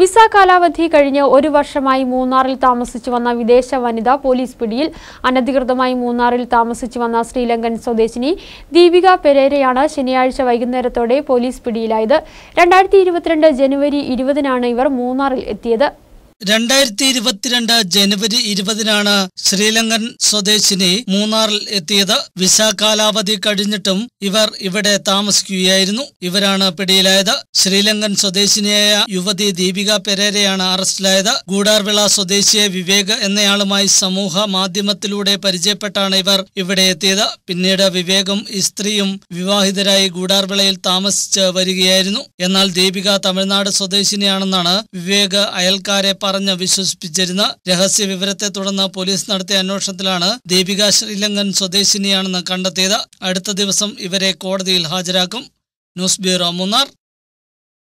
Visa കാലാവധി കഴിഞ്ഞ് ഒരു വർഷമായി മൂന്നാറിൽ താമസിച്ചു വന്ന വിദേശ വനിത പോലീസ് പിടിയിൽ. അനധികൃതമായി മൂന്നാറിൽ താമസിച്ചു വന്ന ശ്രീലങ്കൻ സ്വദേശിനി ദീപിക പെരേരയാണ് ശനിയാഴ്ച വൈകുന്നേരത്തോടെ പോലീസ് പിടിയിലായത്. 2022 ജനുവരി 20-നാണ് ഇവർ മൂന്നാറിൽ എത്തിയത്. 2022 ജനുവരി 20-നാണ് ശ്രീലങ്കൻ സ്വദേശിനി മൂന്നാറിൽ എത്തിയത്. വിസ കാലാവധി കഴിഞ്ഞിട്ടും ഇവർ ഇവിടെ താമസിക്കുകയായിരുന്നു. ഇവരാണ് പിടിയിലായത്. ശ്രീലങ്കൻ സ്വദേശിനിയായ യുവതി ദീപിക പെരേരയാണ് അറസ്റ്റിലായത്. ഗൂഡാർവിള സ്വദേശിയെ വിവേക് എന്നയാളുമായി സമൂഹ മാധ്യമത്തിലൂടെ പരിചയപ്പെട്ടാണ് ഇവർ ഇവിടെ എത്തിയത്. പിന്നീട് വിവേകും സ്ത്രീയും വിവാഹിതരായി ഗൂഡാർവിളയിൽ താമസിച്ച് വരികയായിരുന്നു. എന്നാൽ ദീപിക തമിഴ്നാട് സ്വദേശിനിയാണെന്നാണ് വിവേക് അയൽക്കാരെ പറഞ്ഞ് വിശ്വസിപ്പിച്ചിരുന്ന. രഹസ്യ വിവരത്തെ തുടർന്ന് പോലീസ് നടത്തിയ അന്വേഷണത്തിലാണ് ദീപിക ശ്രീലങ്കൻ സ്വദേശിനിയാണെന്ന് കണ്ടെത്തിയത്. അടുത്ത ദിവസം ഇവരെ കോടതിയിൽ ഹാജരാക്കും. News bureau, Munnar.